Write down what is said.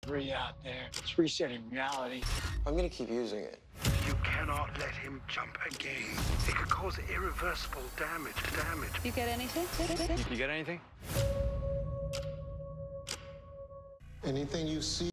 Out there. It's resetting reality. I'm gonna keep using it. You cannot let him jump again. It could cause irreversible damage. You get anything? You get anything? Anything you see